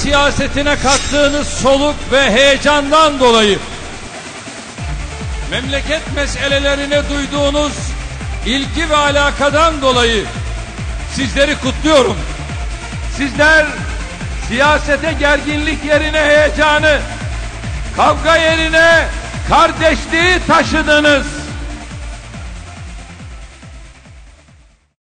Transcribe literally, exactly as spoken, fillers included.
siyasetine kattığınız soluk ve heyecandan dolayı, memleket meselelerine duyduğunuz ilgi ve alakadan dolayı sizleri kutluyorum. Sizler siyasete gerginlik yerine heyecanı, kavga yerine kardeşliği taşıdınız.